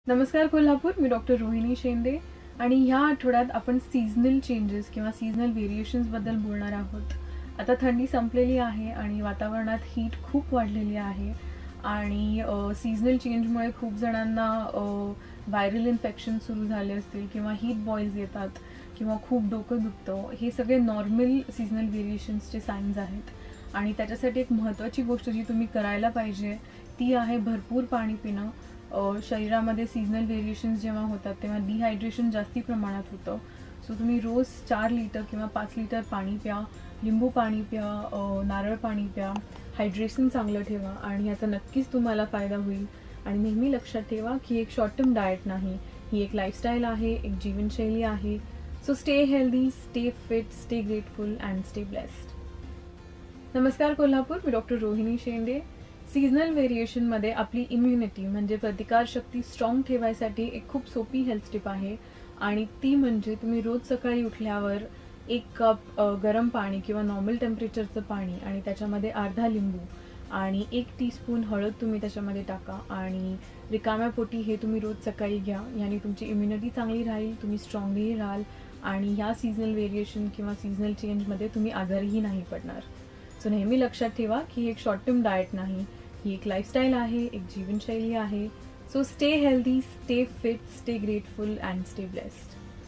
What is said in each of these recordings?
नमस्कार कोल्हापूर, मी डॉक्टर रोहिणी शेंडे आणि ह्या आठवड्यात आपण सीझनल चेंजेस किंवा सीझनल व्हेरिएशन्स बद्दल बोलणार आहोत. आता थंडी संपलेली आहे आणि वातावरणात हीट खूप वाढलेली आहे आणि सीझनल चेंजमुळे खूप जणांना व्हायरल इन्फेक्शन सुरू झाले असतील किंवा हीट बॉईल्स येतात किंवा खूप डोकं दुखतं. हे सगळे नॉर्मल सीझनल व्हेरिएशन्सचे साईन्स आहेत आणि त्याच्यासाठी एक महत्त्वाची गोष्ट जी तुम्ही करायला पाहिजे ती आहे भरपूर पाणी पिणं. शरीरामध्ये सीझनल व्हेरिएशन्स जेव्हा होतात तेव्हा डिहायड्रेशन जास्ती प्रमाणात होतं. सो तुम्ही रोज 4 लिटर किंवा 5 लिटर पाणी प्या, लिंबू पाणी प्या, नारळ पाणी प्या, हायड्रेशन चांगलं ठेवा आणि याचा नक्कीच तुम्हाला फायदा होईल. आणि नेहमी लक्षात ठेवा की एक शॉर्ट टर्म डाएट नाही, ही एक लाईफस्टाईल आहे, एक जीवनशैली आहे. So stay healthy, stay fit, stay grateful and stay blessed. नमस्कार कोल्हापूर, मी डॉक्टर रोहिणी शेंडे. सीझनल व्हेरिएशनमध्ये आपली इम्युनिटी म्हणजे प्रतिकारशक्ती स्ट्रॉंग ठेवायसाठी एक खूप सोपी हेल्थ टिप आहे आणि ती म्हणजे तुम्ही रोज सकाळी उठल्यावर 1 कप गरम पाणी किंवा नॉर्मल टेम्परेचरचं पाणी आणि त्याच्यामध्ये अर्धा लिंबू आणि 1 टीस्पून हळद तुम्ही त्याच्यामध्ये टाका आणि रिकाम्या पोटी हे तुम्ही रोज सकाळी घ्या. याने तुमची इम्युनिटी चांगली राहील, तुम्ही स्ट्रॉंगही राहाल आणि ह्या सीझनल व्हेरिएशन किंवा सीझनल चेंजमध्ये तुम्ही आजारीही नाही पडणार. सो नेहमी लक्षात ठेवा की एक शॉर्ट टर्म डाएट नाही, ही एक लाईफस्टाईल आहे, एक जीवनशैली आहे. So stay healthy, stay fit, stay grateful and stay blessed.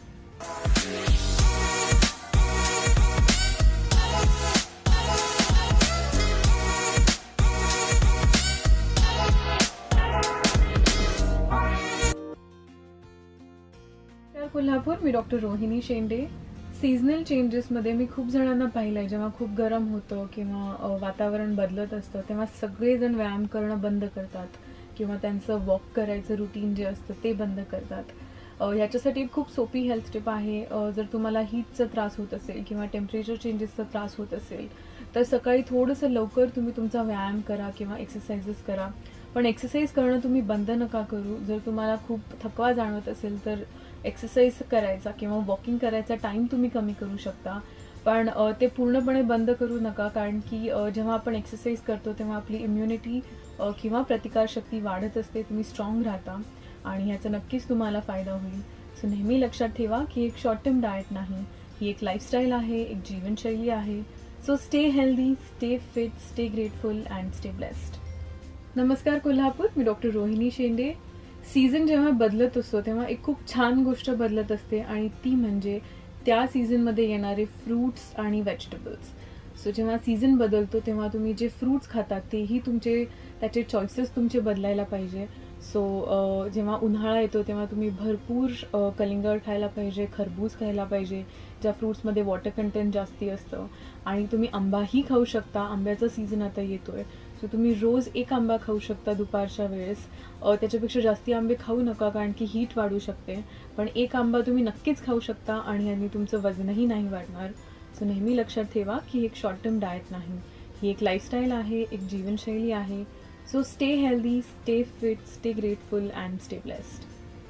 Kolhapur, मी डॉक्टर रोहिणी शेंडे. सीझनल चेंजेसमध्ये मी खूप जणांना पाहिलं आहे, जेव्हा खूप गरम होतं किंवा वातावरण बदलत असतं तेव्हा सगळेजण व्यायाम करणं बंद करतात किंवा त्यांचं वॉक करायचं रुटीन जे असतं ते बंद करतात. ह्याच्यासाठी खूप सोपी हेल्थ टिप आहे. जर तुम्हाला हीटचा त्रास होत असेल किंवा टेम्परेचर चेंजेसचा त्रास होत असेल तर सकाळी थोडंसं लवकर तुम्ही तुमचा व्यायाम करा किंवा एक्सरसाइजेस करा. पण एक्सरसाइज करणं तुम्ही बंद नका करू. जर तुम्हाला खूप थकवा जाणवत असेल तर एक्सरसाइज करायचा किंवा वॉकिंग करायचा टाईम तुम्ही कमी करू शकता. पण ते पूर्णपणे बंद करू नका, कारण की जेव्हा आपण एक्सरसाइज करतो तेव्हा आपली इम्युनिटी किंवा प्रतिकारशक्ती वाढत असते, तुम्ही स्ट्रॉंग राहता आणि ह्याचा नक्कीच तुम्हाला फायदा होईल. सो नेहमी लक्षात ठेवा की एक शॉर्ट टर्म डाएट नाही, ही एक लाईफस्टाईल आहे, एक जीवनशैली आहे. So stay healthy, stay fit, stay grateful and stay blessed. नमस्कार कोल्हापूर, मी डॉक्टर रोहिणी शेंडे. सीझन जेव्हा बदलत असतो तेव्हा एक खूप छान गोष्ट बदलत असते आणि ती म्हणजे त्या सीझनमध्ये येणारे फ्रूट्स आणि व्हेजिटेबल्स. सो जेव्हा सीझन बदलतो तेव्हा तुम्ही जे फ्रूट्स खातात तेही त्याचे चॉईसेस तुमचे बदलायला पाहिजे. सो जेव्हा उन्हाळा येतो तेव्हा तुम्ही भरपूर कलिंगड खायला पाहिजे, खरबूज खायला पाहिजे, ज्या फ्रूट्समध्ये वॉटर कंटेंट जास्ती असतं. आणि तुम्ही आंबाही खाऊ शकता, आंब्याचा सीझन आता येतोय. सो तुम्ही रोज 1 आंबा खाऊ शकता दुपारच्या वेळेस. त्याच्यापेक्षा जास्ती आंबे खाऊ नका, कारण की हीट वाढू शकते. पण 1 आंबा तुम्ही नक्कीच खाऊ शकता आणि यांनी तुमचं वजनही नाही वाढणार. सो नेहमी लक्षात ठेवा की एक शॉर्ट टर्म डाएट नाही, ही एक लाईफस्टाईल आहे, एक जीवनशैली आहे. So stay healthy, stay fit, stay grateful and stay blessed.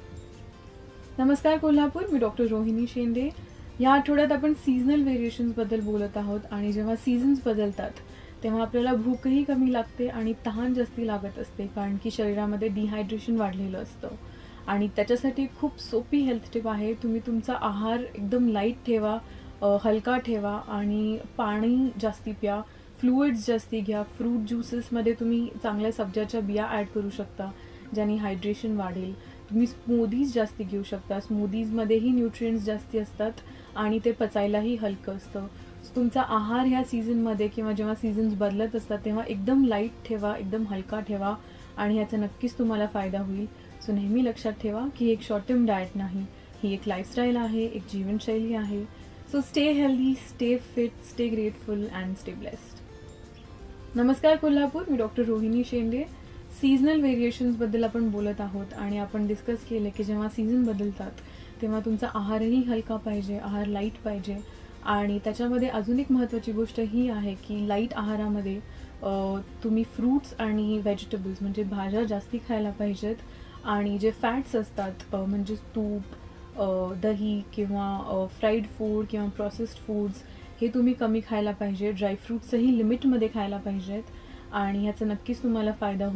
नमस्कार कोल्हापूर, मी डॉक्टर रोहिणी शेंडे. या आठवड्यात आपण सीझनल व्हेरिएशन्सबद्दल बोलत आहोत आणि जेव्हा सीझन्स बदलतात तेव्हा आपल्याला भूकही कमी लागते आणि तहान जास्ती लागत असते, कारण की शरीरामध्ये डिहायड्रेशन वाढलेलं असतं. आणि त्याच्यासाठी खूप सोपी हेल्थ टिप आहे. तुम्ही तुमचा आहार एकदम लाईट ठेवा, हलका ठेवा आणि पाणी जास्ती प्या, फ्लुइड्स जास्ती घ्या. फ्रूट ज्युसेसमध्ये तुम्ही चांगल्या सब्जाच्या बिया ॲड करू शकता, ज्याने हायड्रेशन वाढेल. तुम्ही स्मूदीज जास्ती घेऊ शकता, स्मूदीजमध्येही न्यूट्रिएंट्स जास्ती असतात आणि ते पचायलाही हलकं असतं. तुमचा आहार ह्या सीझनमध्ये किंवा जेव्हा सीझन्स बदलत असतात तेव्हा एकदम लाईट ठेवा, एकदम हलका ठेवा आणि ह्याचा नक्कीच तुम्हाला फायदा होईल. सो नेहमी लक्षात ठेवा की एक शॉर्ट टर्म डाएट नाही, ही एक लाईफस्टाईल आहे, एक जीवनशैली आहे. So stay healthy, stay fit, stay grateful and stay blessed. नमस्कार कोल्हापूर, मी डॉक्टर रोहिणी शेंडे. सीझनल व्हेरिएशन्सबद्दल आपण बोलत आहोत आणि आपण डिस्कस केले की जेव्हा सीझन बदलतात तेव्हा तुमचा आहारही हलका पाहिजे, आहार लाईट पाहिजे. आणि त्याच्यामध्ये अजून एक महत्त्वाची गोष्ट ही आहे की लाईट आहारामध्ये तुम्ही फ्रूट्स आणि व्हेजिटेबल्स म्हणजे भाज्या जास्ती खायला पाहिजेत. आणि जे फॅट्स असतात म्हणजे तूप, दही किंवा फ्राईड फूड किंवा प्रोसेस्ड फूड्स हे तुम्ही कमी खायला पाहिजे. ड्रायफ्रूट्सही लिमिटमध्ये खायला पाहिजेत आणि ह्याचा नक्कीच तुम्हाला फायदा होईल.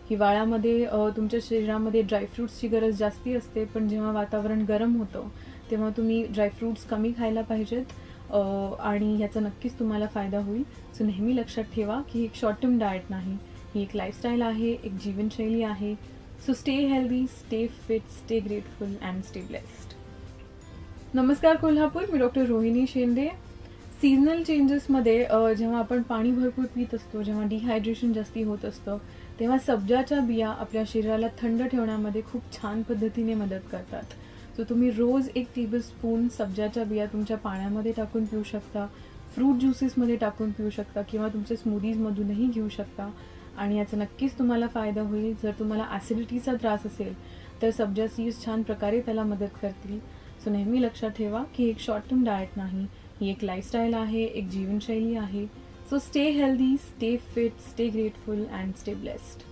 हिवाळ्यामध्ये तुमच्या शरीरामध्ये ड्रायफ्रुट्सची गरज जास्ती असते, पण जेव्हा वातावरण गरम होतं तेव्हा तुम्ही ड्रायफ्रुट्स कमी खायला पाहिजेत आणि ह्याचा नक्कीच तुम्हाला फायदा होईल. सो नेहमी लक्षात ठेवा की एक शॉर्ट टर्म डाएट नाही, ही एक लाईफस्टाईल आहे, एक जीवनशैली आहे. So stay healthy, stay fit, stay grateful and stay blessed. नमस्कार कोल्हापूर, मी डॉक्टर रोहिणी शेंडे. सीझनल चेंजेसमध्ये जेव्हा आपण पाणी भरपूर पित असतो, जेव्हा डिहायड्रेशन जास्ती होत असतं, तेव्हा सब्जाच्या बिया आपल्या शरीराला थंड ठेवण्यामध्ये खूप छान पद्धतीने मदत करतात. सो तुम्ही रोज 1 टेबलस्पून सब्जाच्या बिया तुमच्या पाण्यामध्ये टाकून पिऊ शकता, फ्रूट ज्युसेसमध्ये टाकून पिऊ शकता किंवा तुमच्या स्मूदीजमधूनही घेऊ शकता आणि याचा नक्कीच तुम्हाला फायदा होईल. जर तुम्हाला ॲसिडिटीचा त्रास असेल तर सब्जा सीड्स छान प्रकारे त्याला मदत करतील. सो नेहमी लक्षात ठेवा की एक शॉर्ट टर्म डाएट नाही, ही एक लाईफस्टाईल आहे, एक जीवनशैली आहे. So stay healthy, stay fit, stay grateful and stay blessed.